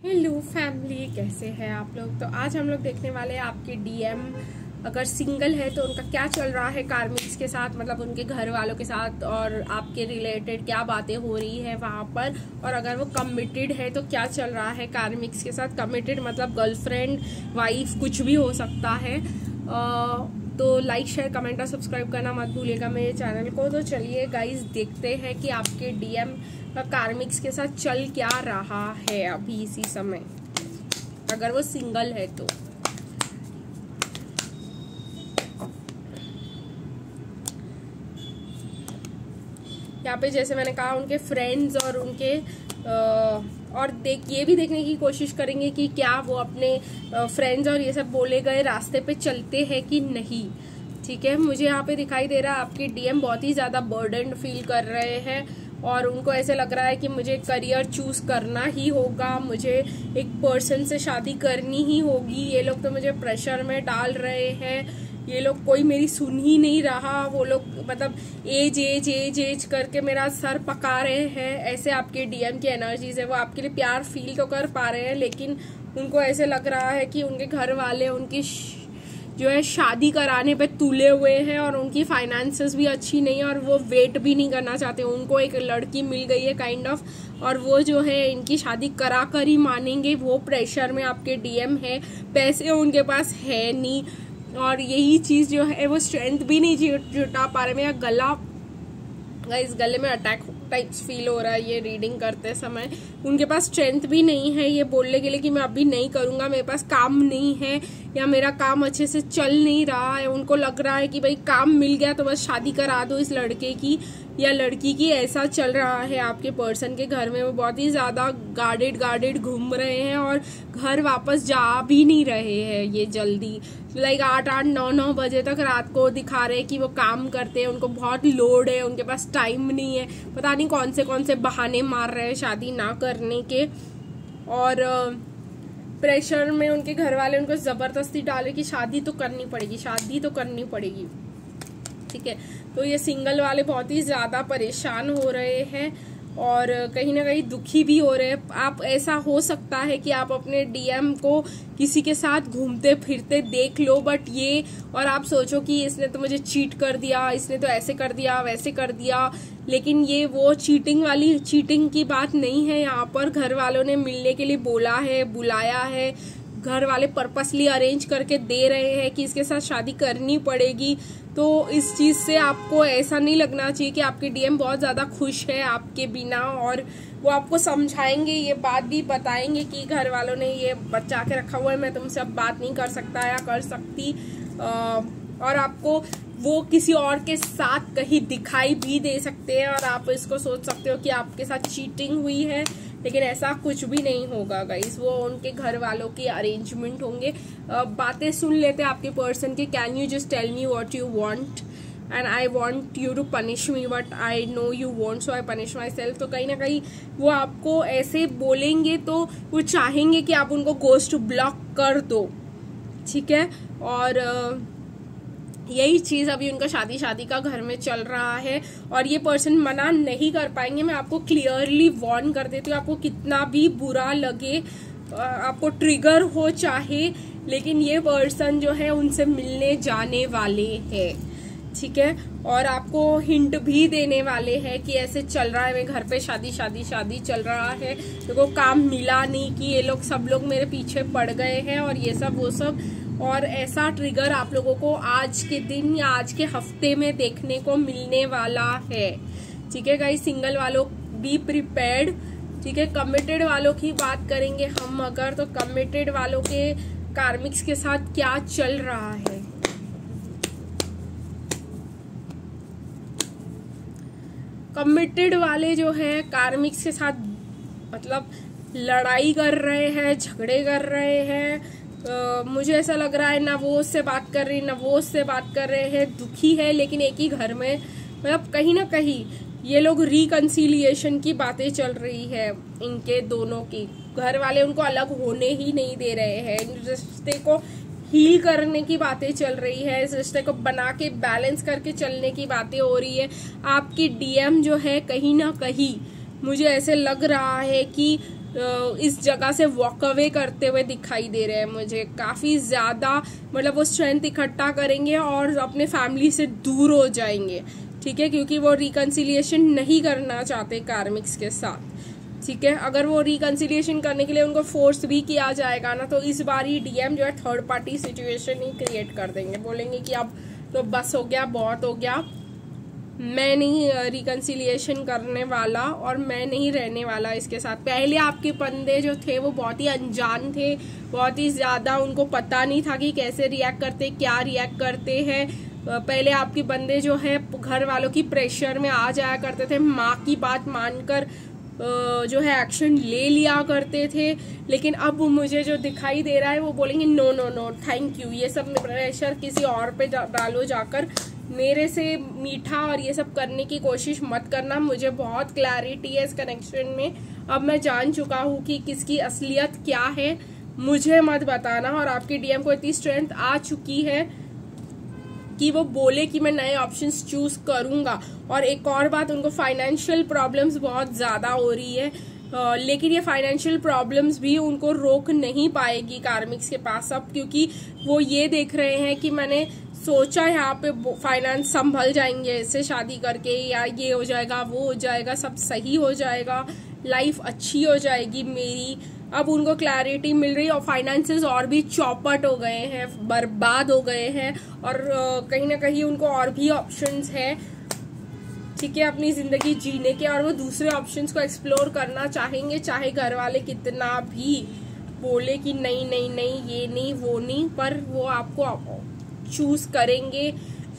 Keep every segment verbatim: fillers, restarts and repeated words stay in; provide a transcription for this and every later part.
Hello family, कैसे हैं आप लोग। तो आज हम लोग देखने वाले हैं आपके डीएम अगर सिंगल है तो उनका क्या चल रहा है कार्मिक्स के साथ, मतलब उनके घर वालों के साथ, और आपके रिलेटेड क्या बातें हो रही है वहाँ पर। और अगर वो कमिटेड है तो क्या चल रहा है कार्मिक्स के साथ। कमिटेड मतलब गर्लफ्रेंड, वाइफ, कुछ भी हो सकता है। आ, तो लाइक, शेयर, कमेंट और सब्सक्राइब करना मत भूलिएगा मेरे चैनल को। तो चलिए गाइस देखते हैं कि आपके डीएम का कार्मिक्स के साथ चल क्या रहा है अभी इसी समय, अगर वो सिंगल है तो। यहाँ पे जैसे मैंने कहा उनके फ्रेंड्स और उनके आ, और देख ये भी देखने की कोशिश करेंगे कि क्या वो अपने फ्रेंड्स और ये सब बोले गए रास्ते पे चलते हैं कि नहीं। ठीक है, मुझे यहाँ पे दिखाई दे रहा है आपके डीएम बहुत ही ज्यादा बर्डन फील कर रहे हैं और उनको ऐसे लग रहा है कि मुझे करियर चूज करना ही होगा, मुझे एक पर्सन से शादी करनी ही होगी। ये लोग तो मुझे प्रेशर में डाल रहे हैं, ये लोग कोई मेरी सुन ही नहीं रहा। वो लोग मतलब एज एज एज एज करके मेरा सर पका रहे हैं। ऐसे आपके डीएम की एनर्जीज है, वो आपके लिए प्यार फील तो कर पा रहे हैं लेकिन उनको ऐसे लग रहा है कि उनके घर वाले उनकी जो है शादी कराने पे तुले हुए हैं और उनकी फाइनेंसेस भी अच्छी नहीं है और वो वेट भी नहीं करना चाहते। उनको एक लड़की मिल गई है काइंड ऑफ, और वो जो है इनकी शादी करा कर ही मानेंगे। वो प्रेशर में आपके डीएम है, पैसे उनके पास है नहीं और यही चीज जो है वो स्ट्रेंथ भी नहीं जुटा पा रहे। मेरा गला इस गले में अटैक टाइप्स फील हो रहा है ये रीडिंग करते समय। उनके पास स्ट्रेंथ भी नहीं है ये बोलने के लिए कि मैं अभी नहीं करूंगा, मेरे पास काम नहीं है या मेरा काम अच्छे से चल नहीं रहा है। उनको लग रहा है कि भाई काम मिल गया तो बस शादी करा दो इस लड़के की या लड़की की। ऐसा चल रहा है आपके पर्सन के घर में। वो बहुत ही ज्यादा गार्डेड गार्डेड घूम रहे हैं और घर वापस जा भी नहीं रहे हैं ये जल्दी। लाइक आठ आठ नौ नौ बजे तक रात को दिखा रहे हैं कि वो काम करते हैं, उनको बहुत लोड है, उनके पास टाइम नहीं है। पता नहीं कौन से कौन से बहाने मार रहे हैं शादी ना करने के, और प्रेशर में उनके घर वाले उनको जबरदस्ती डाले कि शादी तो करनी पड़ेगी, शादी तो करनी पड़ेगी। ठीक है, तो ये सिंगल वाले बहुत ही ज्यादा परेशान हो रहे हैं और कहीं ना कहीं दुखी भी हो रहे हैं। आप ऐसा हो सकता है कि आप अपने डीएम को किसी के साथ घूमते फिरते देख लो, बट ये और आप सोचो कि इसने तो मुझे चीट कर दिया, इसने तो ऐसे कर दिया वैसे कर दिया, लेकिन ये वो चीटिंग वाली चीटिंग की बात नहीं है। यहाँ पर घर वालों ने मिलने के लिए बोला है, बुलाया है, घर वाले पर्पसली अरेंज करके दे रहे हैं कि इसके साथ शादी करनी पड़ेगी। तो इस चीज से आपको ऐसा नहीं लगना चाहिए कि आपके डीएम बहुत ज्यादा खुश है आपके बिना, और वो आपको समझाएंगे, ये बात भी बताएंगे कि घर वालों ने ये बचा के रखा हुआ है, मैं तुमसे अब बात नहीं कर सकता या कर सकती। और आपको वो किसी और के साथ कहीं दिखाई भी दे सकते हैं और आप इसको सोच सकते हो कि आपके साथ चीटिंग हुई है, लेकिन ऐसा कुछ भी नहीं होगा गाइस। वो उनके घर वालों के अरेंजमेंट होंगे। बातें सुन लेते हैं आपके पर्सन के। Can you just tell me what you want and I want you to punish me what I know you want, so I punish myself. तो कहीं ना कहीं वो आपको ऐसे बोलेंगे तो वो चाहेंगे कि आप उनको गोस्ट ब्लॉक कर दो। ठीक है, और यही चीज अभी उनका शादी शादी का घर में चल रहा है और ये पर्सन मना नहीं कर पाएंगे। मैं आपको क्लियरली वार्न कर देती हूँ, आपको कितना भी बुरा लगे, आपको ट्रिगर हो चाहे, लेकिन ये पर्सन जो है उनसे मिलने जाने वाले हैं। ठीक है, और आपको हिंट भी देने वाले हैं कि ऐसे चल रहा है, मेरे घर पे शादी शादी शादी चल रहा है, देखो काम मिला नहीं कि ये लोग सब लोग मेरे पीछे पड़ गए हैं और ये सब वो सब। और ऐसा ट्रिगर आप लोगों को आज के दिन या आज के हफ्ते में देखने को मिलने वाला है। ठीक है गाइस, सिंगल वालों बी प्रिपेयर्ड। ठीक है, कमिटेड वालों की बात करेंगे हम अगर, तो कमिटेड वालों के कार्मिक्स के साथ क्या चल रहा है। कमिटेड वाले जो है कार्मिक्स के साथ मतलब लड़ाई कर रहे हैं, झगड़े कर रहे हैं। Uh, मुझे ऐसा लग रहा है ना वो उससे बात कर रही ना वो उससे बात कर रहे हैं, दुखी है लेकिन एक ही घर में। मतलब कहीं ना कहीं ये लोग रिकंसिलिएशन की बातें चल रही है इनके दोनों की। घर वाले उनको अलग होने ही नहीं दे रहे हैं, रिश्ते को हील करने की बातें चल रही है, इस रिश्ते को बना के बैलेंस करके चलने की बातें हो रही है। आपकी डीएम जो है कहीं ना कहीं मुझे ऐसे लग रहा है कि इस जगह से वॉक अवे करते हुए दिखाई दे रहे हैं मुझे। काफी ज्यादा मतलब वो स्ट्रेंथ इकट्ठा करेंगे और अपने फैमिली से दूर हो जाएंगे, ठीक है, क्योंकि वो रिकंसिलिएशन नहीं करना चाहते कार्मिक्स के साथ, ठीक है। अगर वो रिकंसिलिएशन करने के लिए उनको फोर्स भी किया जाएगा ना, तो इस बार ही डीएम जो है थर्ड पार्टी सिचुएशन ही क्रिएट कर देंगे, बोलेंगे कि अब तो बस हो गया, बहुत हो गया, मैं नहीं रिकंसिलिएशन करने वाला और मैं नहीं रहने वाला इसके साथ। पहले आपके बंदे जो थे वो बहुत ही अनजान थे, बहुत ही ज्यादा उनको पता नहीं था कि कैसे रिएक्ट करते, क्या रिएक्ट करते हैं। पहले आपके बंदे जो है घर वालों की प्रेशर में आ जाया करते थे, माँ की बात मानकर जो है एक्शन ले लिया करते थे, लेकिन अब मुझे जो दिखाई दे रहा है वो बोलेंगे no no no thank you, ये सब प्रेशर किसी और पे डालो जाकर, मेरे से मीठा और ये सब करने की कोशिश मत करना। मुझे बहुत क्लैरिटी है इस कनेक्शन में, अब मैं जान चुका हूँ कि किसकी असलियत क्या है, मुझे मत बताना। और आपके डीएम को इतनी स्ट्रेंथ आ चुकी है कि वो बोले कि मैं नए ऑप्शंस चूज करूंगा। और एक और बात, उनको फाइनेंशियल प्रॉब्लम्स बहुत ज्यादा हो रही है, आ, लेकिन ये फाइनेंशियल प्रॉब्लम्स भी उनको रोक नहीं पाएगी कार्मिक्स के पास अब, क्योंकि वो ये देख रहे हैं कि मैंने सोचा यहाँ पे फाइनेंस संभल जाएंगे इससे शादी करके, या ये हो जाएगा वो हो जाएगा, सब सही हो जाएगा, लाइफ अच्छी हो जाएगी मेरी। अब उनको क्लैरिटी मिल रही है और फाइनेंसेस और भी चौपट हो गए हैं, बर्बाद हो गए हैं, और कहीं ना कहीं उनको और भी ऑप्शंस है, ठीक है, अपनी जिंदगी जीने के, और वो दूसरे ऑप्शंस को एक्सप्लोर करना चाहेंगे, चाहे घर वाले कितना भी बोले कि नहीं नहीं नहीं ये नहीं वो नहीं, पर वो आपको चूज करेंगे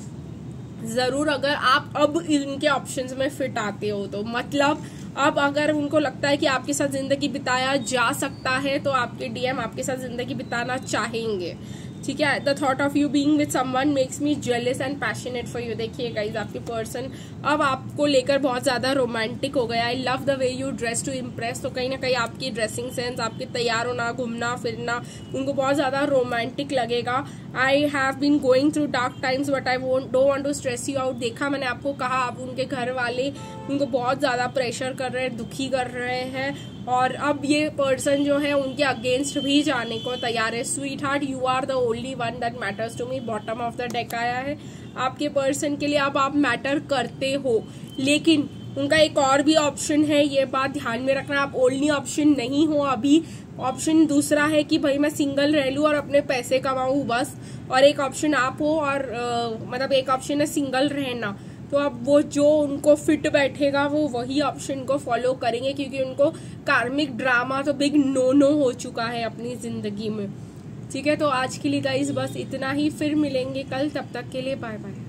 जरूर अगर आप अब इनके ऑप्शंस में फिट आते हो तो। मतलब अब अगर उनको लगता है कि आपके साथ जिंदगी बिताया जा सकता है तो आपके डीएम आपके साथ जिंदगी बिताना चाहेंगे, ठीक है। The thought of you being with someone makes me jealous and passionate for you. देखिए गाइज, आपके पर्सन अब आपको लेकर बहुत ज्यादा रोमांटिक हो गया। I love the way you dress to impress. तो कहीं ना कहीं आपकी ड्रेसिंग सेंस, आपके तैयार होना, घूमना फिरना उनको बहुत ज्यादा रोमांटिक लगेगा। I have been going through dark times but I won't don't want to stress you out. देखा मैंने आपको कहा, आप उनके घर वाले उनको बहुत ज्यादा प्रेशर कर रहे हैं, दुखी कर रहे हैं, और अब ये पर्सन जो है उनके अगेंस्ट भी जाने को तैयार है। Sweetheart, you are the only one that matters to me. Bottom of the deck आया है आपके पर्सन के लिए। अब आप मैटर करते हो, लेकिन उनका एक और भी ऑप्शन है, ये बात ध्यान में रखना। आप ओनली ऑप्शन नहीं हो अभी, ऑप्शन दूसरा है कि भाई मैं सिंगल रह लूं और अपने पैसे कमाऊं बस, और एक ऑप्शन आप हो, और आ, मतलब एक ऑप्शन है सिंगल रहना। तो अब वो जो उनको फिट बैठेगा वो वही ऑप्शन को फॉलो करेंगे, क्योंकि उनको कार्मिक ड्रामा तो बिग नो नो हो चुका है अपनी जिंदगी में, ठीक है। तो आज के लिए गाइस बस इतना ही, फिर मिलेंगे कल, तब तक के लिए बाय बाय।